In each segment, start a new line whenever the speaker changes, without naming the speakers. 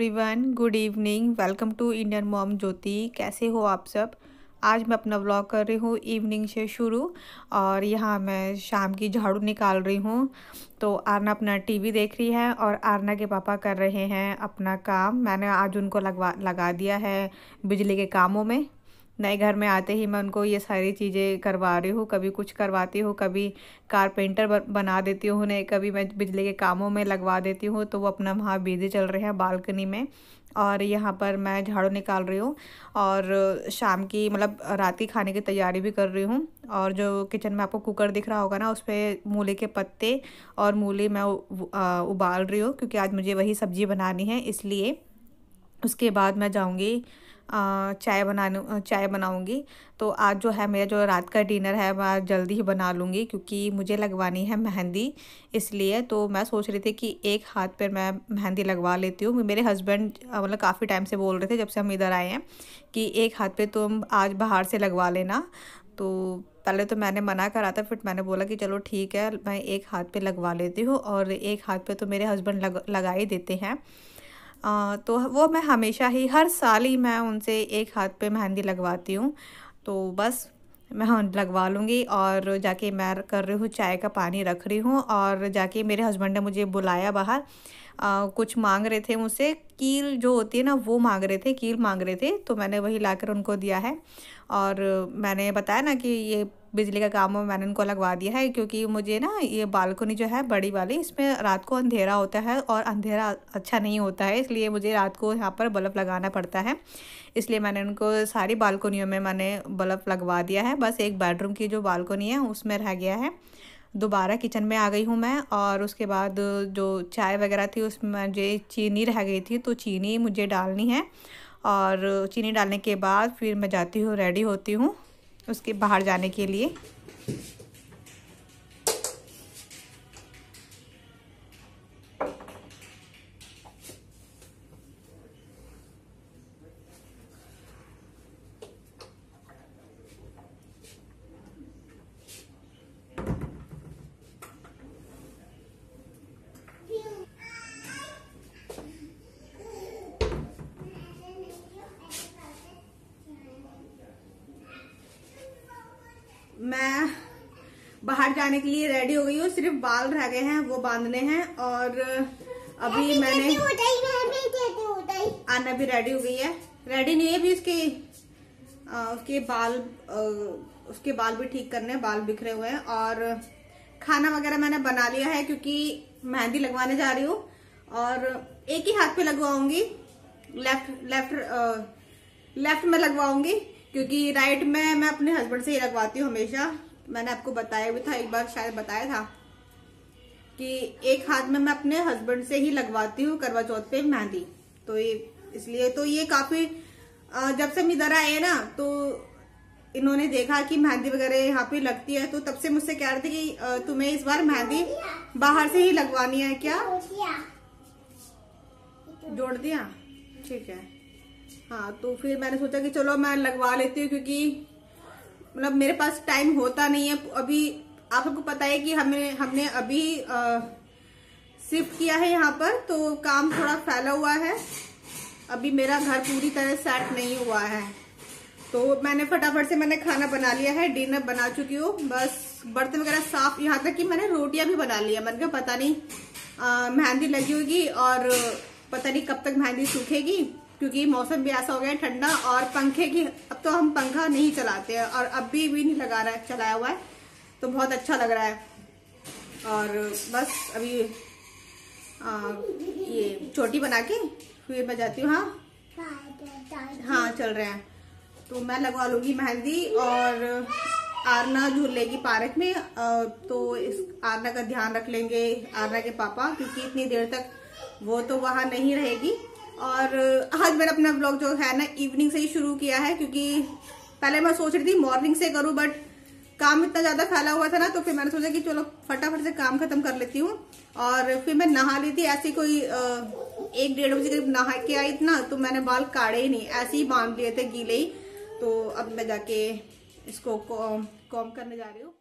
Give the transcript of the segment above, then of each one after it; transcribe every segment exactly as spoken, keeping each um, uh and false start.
Everyone, good evening. Welcome to Indian mom Jyoti. कैसे हो आप सब। आज मैं अपना व्लॉग कर रही हूँ इवनिंग से शुरू। और यहाँ मैं शाम की झाड़ू निकाल रही हूँ। तो आरना अपना टीवी देख रही है और आरना के पापा कर रहे हैं अपना काम। मैंने आज उनको लगवा लगा दिया है बिजली के कामों में। नए घर में आते ही मैं उनको ये सारी चीज़ें करवा रही हूँ। कभी कुछ करवाती हूँ, कभी कारपेंटर बना देती हूँ उन्हें, कभी मैं बिजली के कामों में लगवा देती हूँ। तो वो अपना वहाँ बिजी चल रहे हैं बालकनी में। और यहाँ पर मैं झाड़ू निकाल रही हूँ और शाम की मतलब रात की खाने की तैयारी भी कर रही हूँ। और जो किचन में आपको कुकर दिख रहा होगा ना, उस पर मूली के पत्ते और मूली मैं उबाल रही हूँ, क्योंकि आज मुझे वही सब्ज़ी बनानी है। इसलिए उसके बाद मैं जाऊँगी चाय बनाने चाय बनाऊंगी। तो आज जो है मेरा जो रात का डिनर है मैं जल्दी ही बना लूँगी, क्योंकि मुझे लगवानी है मेहंदी। इसलिए तो मैं सोच रही थी कि एक हाथ पर मैं मेहंदी लगवा लेती हूँ। मेरे हस्बैंड मतलब काफ़ी टाइम से बोल रहे थे, जब से हम इधर आए हैं, कि एक हाथ पे तुम आज बाहर से लगवा लेना। तो पहले तो मैंने मना करा था, फिर मैंने बोला कि चलो ठीक है, मैं एक हाथ पे लगवा लेती हूँ। और एक हाथ पे तो मेरे हस्बैंड लग लगा ही देते हैं। आ, तो वो मैं हमेशा ही हर साल ही मैं उनसे एक हाथ पे मेहंदी लगवाती हूँ। तो बस मैं हाँ लगवा लूँगी। और जाके मैं कर रही हूँ चाय का पानी रख रही हूँ। और जाके मेरे हस्बैंड ने मुझे बुलाया बाहर। आ, कुछ मांग रहे थे मुझसे, कील जो होती है ना वो मांग रहे थे, कील मांग रहे थे। तो मैंने वही लाकर उनको दिया है। और मैंने बताया ना कि ये बिजली का काम मैंने उनको लगवा दिया है, क्योंकि मुझे ना ये बालकनी जो है बड़ी वाली, इसमें रात को अंधेरा होता है और अंधेरा अच्छा नहीं होता है। इसलिए मुझे रात को यहाँ पर बल्ब लगाना पड़ता है। इसलिए मैंने उनको सारी बालकनियों में मैंने बल्ब लगवा दिया है। बस एक बेडरूम की जो बालकनी है उसमें रह गया है। दोबारा किचन में आ गई हूँ मैं। और उसके बाद जो चाय वगैरह थी उसमें मुझे चीनी रह गई थी, तो चीनी मुझे डालनी है। और चीनी डालने के बाद फिर मैं जाती हूँ, रेडी होती हूँ उसके बाहर जाने के लिए। मैं बाहर जाने के लिए रेडी हो गई हूँ, सिर्फ बाल रह गए हैं वो बांधने हैं। और अभी मैंने आना भी रेडी हो गई है, रेडी नहीं है अभी। उसके आ, उसके बाल आ, उसके बाल भी ठीक करने हैं, बाल बिखरे हुए हैं। और खाना वगैरह मैंने बना लिया है, क्योंकि मेहंदी लगवाने जा रही हूँ। और एक ही हाथ पे लगवाऊंगी, लेफ्ट लेफ्ट लेफ्ट में लगवाऊंगी, क्योंकि राइट में मैं अपने हस्बैंड से ही लगवाती हूँ हमेशा। मैंने आपको बताया भी था, एक बार शायद बताया था कि एक हाथ में मैं अपने हस्बैंड से ही लगवाती हूँ करवा चौथ पे मेहंदी। तो ये इसलिए तो ये काफी जब से हम इधर आए ना, तो इन्होंने देखा कि मेहंदी वगैरह यहाँ पे लगती है, तो तब से मुझसे कह रहे थे कि तुम्हें इस बार मेहंदी बाहर से ही लगवानी है क्या। जोड़ दिया, ठीक है। हाँ, तो फिर मैंने सोचा कि चलो मैं लगवा लेती हूँ, क्योंकि मतलब मेरे पास टाइम होता नहीं है अभी। आप सबको पता है कि हमें हमने अभी शिफ्ट किया है यहाँ पर, तो काम थोड़ा फैला हुआ है। अभी मेरा घर पूरी तरह सेट नहीं हुआ है। तो मैंने फटाफट से मैंने खाना बना लिया है, डिनर बना चुकी हूँ। बस बर्तन वगैरह साफ, यहाँ तक कि मैंने रोटियां भी बना ली है। मैंने कहा पता नहीं मेहंदी लगी होगी और पता नहीं कब तक मेहंदी सूखेगी, क्योंकि मौसम भी ऐसा हो गया है ठंडा। और पंखे की, अब तो हम पंखा नहीं चलाते हैं और अभी भी नहीं लगा रहा है, चलाया हुआ है, तो बहुत अच्छा लग रहा है। और बस अभी आ, ये चोटी बना के फिर मैं जाती हूँ। हाँ हाँ चल रहे हैं, तो मैं लगवा लूंगी मेहंदी। और आरना झूल लेगी पार्क में, आ, तो इस आरना का ध्यान रख लेंगे आरना के पापा, क्योंकि इतनी देर तक वो तो वहां नहीं रहेगी। और आज मैंने अपना ब्लॉग जो है ना इवनिंग से ही शुरू किया है, क्योंकि पहले मैं सोच रही थी मॉर्निंग से करूं, बट काम इतना ज्यादा फैला हुआ था ना, तो फिर मैंने सोचा कि चलो फटाफट से काम खत्म कर लेती हूँ। और फिर मैं नहा ली थी ऐसी, कोई एक डेढ़ बजे करीब नहा के आई इतना, तो मैंने बाल काढ़े ही नहीं, ऐसे ही बांध लिए थे गीले ही। तो अब मैं जाके इसको कॉम करने जा रही हूँ।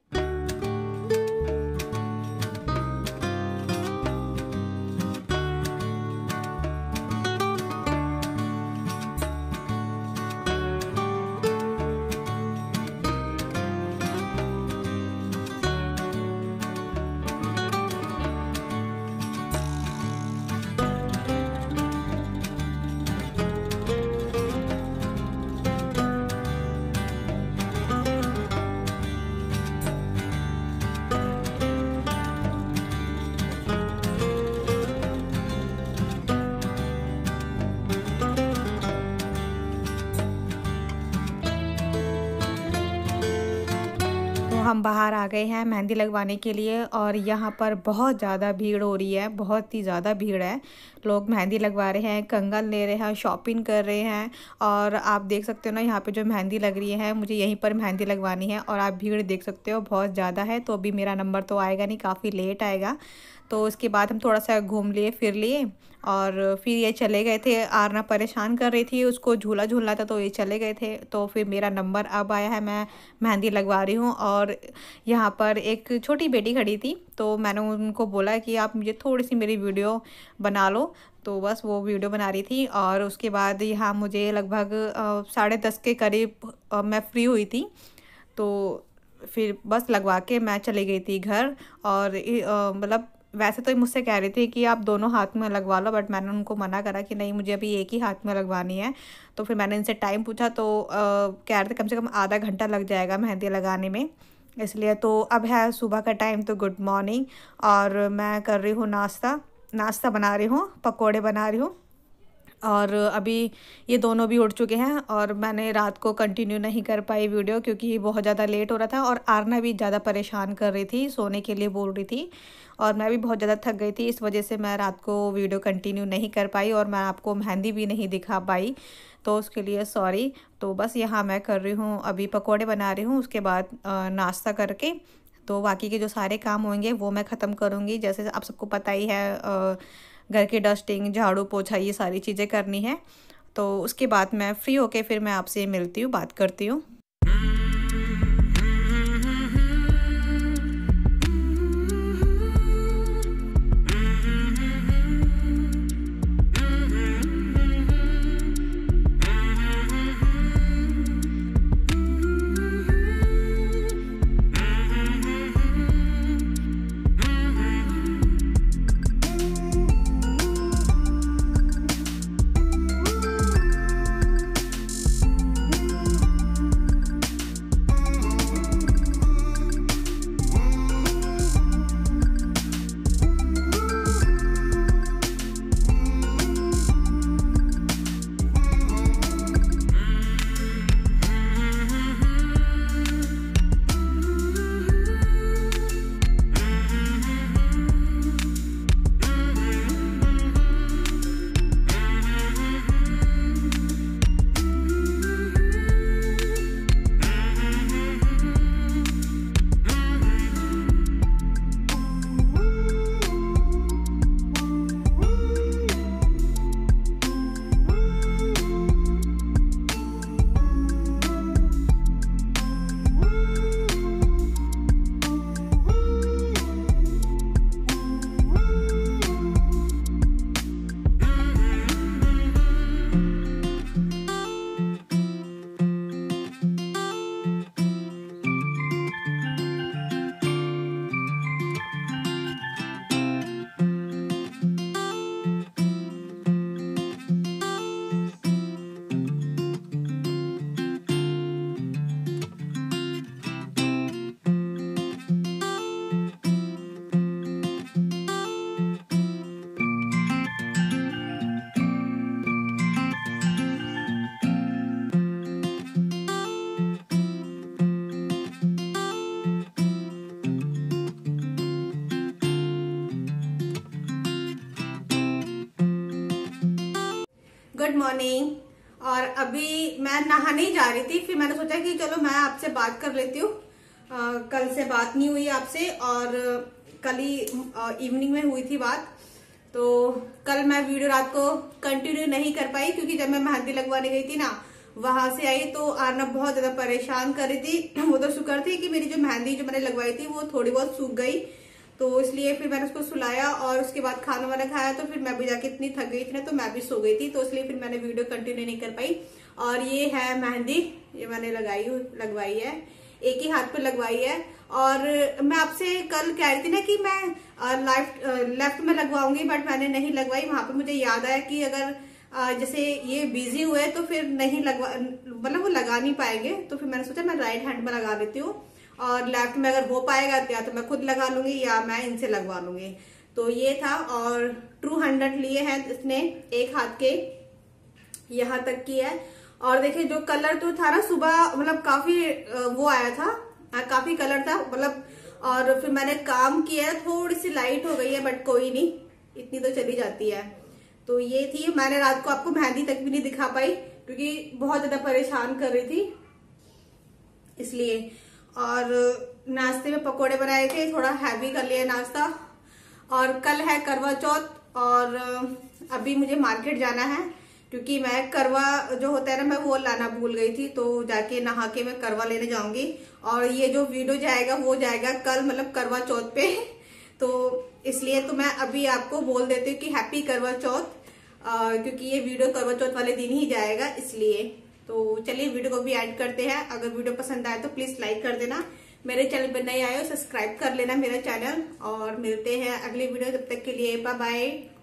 हम बाहर आ गए हैं मेहंदी लगवाने के लिए और यहाँ पर बहुत ज़्यादा भीड़ हो रही है, बहुत ही ज़्यादा भीड़ है। लोग मेहंदी लगवा रहे हैं, कंगन ले रहे हैं, शॉपिंग कर रहे हैं। और आप देख सकते हो ना यहाँ पे जो मेहंदी लग रही है, मुझे यहीं पर मेहंदी लगवानी है और आप भीड़ देख सकते हो बहुत ज़्यादा है। तो अभी मेरा नंबर तो आएगा नहीं, काफ़ी लेट आएगा। तो उसके बाद हम थोड़ा सा घूम लिए फिर लिए और फिर ये चले गए थे। आरना परेशान कर रही थी, उसको झूला झूलना था तो ये चले गए थे। तो फिर मेरा नंबर अब आया है, मैं मेहंदी लगवा रही हूँ। और यहाँ पर एक छोटी बेटी खड़ी थी तो मैंने उनको बोला कि आप मुझे थोड़ी सी मेरी वीडियो बना लो। तो बस वो वीडियो बना रही थी और उसके बाद यहाँ मुझे लगभग साढ़े दस के करीब मैं फ्री हुई थी। तो फिर बस लगवा के मैं चली गई थी घर। और मतलब वैसे तो मुझसे कह रही थी कि आप दोनों हाथ में लगवा लो, बट मैंने उनको मना करा कि नहीं, मुझे अभी एक ही हाथ में लगवानी है। तो फिर मैंने इनसे टाइम पूछा तो आ, कह रहे थे कम से कम आधा घंटा लग जाएगा मेहंदी लगाने में, इसलिए। तो अब है सुबह का टाइम, तो गुड मॉर्निंग। और मैं कर रही हूँ नाश्ता नाश्ता बना रही हूँ, पकोड़े बना रही हूँ। और अभी ये दोनों भी उठ चुके हैं और मैंने रात को कंटिन्यू नहीं कर पाई वीडियो क्योंकि बहुत ज़्यादा लेट हो रहा था और आरना भी ज़्यादा परेशान कर रही थी, सोने के लिए बोल रही थी और मैं भी बहुत ज़्यादा थक गई थी। इस वजह से मैं रात को वीडियो कंटिन्यू नहीं कर पाई और मैं आपको मेहंदी भी नहीं दिखा पाई, तो उसके लिए सॉरी। तो बस यहाँ मैं कर रही हूँ, अभी पकौड़े बना रही हूँ, उसके बाद नाश्ता करके तो बाकी के जो सारे काम होंगे वो मैं ख़त्म करूँगी। जैसे आप सबको पता ही है, आ, घर की डस्टिंग, झाड़ू पोछा, ये सारी चीज़ें करनी है। तो उसके बाद मैं फ्री होके फिर मैं आपसे मिलती हूँ, बात करती हूँ। Good morning. और अभी मैं नहाने ही जा रही थी, फिर मैंने सोचा कि चलो मैं आपसे बात कर लेती हूँ। कल से बात नहीं हुई आपसे और कल ही इवनिंग में हुई थी बात। तो कल मैं वीडियो रात को कंटिन्यू नहीं कर पाई क्योंकि जब मैं मेहंदी लगवाने गई थी ना, वहां से आई तो आरना बहुत ज्यादा परेशान कर रही थी। वो तो शुक्र थी कि मेरी जो मेहंदी जो मैंने लगवाई थी वो थोड़ी बहुत सूख गई, तो इसलिए फिर मैंने उसको सुलाया और उसके बाद खाना वाना खाया। तो फिर मैं भी जाके इतनी थक गई थी ना, तो मैं भी सो गई थी, तो इसलिए फिर मैंने वीडियो कंटिन्यू नहीं कर पाई। और ये है मेहंदी, ये मैंने लगाई लगवाई है, एक ही हाथ पे लगवाई है। और मैं आपसे कल कह रही थी ना कि मैं लेफ्ट लेफ्ट में लगवाऊंगी, बट मैंने नहीं लगवाई। वहां पे मुझे याद आया कि अगर जैसे ये बिजी हुए तो फिर नहीं लगवा, मतलब वो लगा नहीं पाएंगे, तो फिर मैंने सोचा मैं राइट हैंड में लगा लेती हूँ और लेफ्ट में अगर हो पाएगा या तो मैं खुद लगा लूंगी या मैं इनसे लगवा लूंगी। तो ये था। और टू हंड्रेड लिए हैं इसने, एक हाथ के यहाँ तक की है। और देखिए जो कलर तो था ना सुबह, मतलब काफी वो आया था, हाँ, काफी कलर था मतलब। और फिर मैंने काम किया, थोड़ी सी लाइट हो गई है बट कोई नहीं, इतनी तो चली जाती है। तो ये थी, मैंने रात को आपको मेहंदी तक भी नहीं दिखा पाई क्योंकि बहुत ज्यादा परेशान कर रही थी इसलिए। और नाश्ते में पकोड़े बनाए थे, थोड़ा हैवी कर लिया नाश्ता। और कल है करवा चौथ और अभी मुझे मार्केट जाना है क्योंकि मैं करवा जो होता है ना, मैं वो लाना भूल गई थी, तो जाके नहा के मैं करवा लेने जाऊंगी। और ये जो वीडियो जाएगा वो जाएगा कल, मतलब करवा चौथ पे। तो इसलिए तो मैं अभी आपको बोल देती हूँ कि हैप्पी करवा चौथ, क्योंकि ये वीडियो करवा चौथ वाले दिन ही जाएगा इसलिए। तो चलिए वीडियो को भी ऐड करते हैं। अगर वीडियो पसंद आए तो प्लीज लाइक कर देना, मेरे चैनल पर नए आए हो सब्सक्राइब कर लेना मेरा चैनल। और मिलते हैं अगली वीडियो, तब तक के लिए बाय बाय।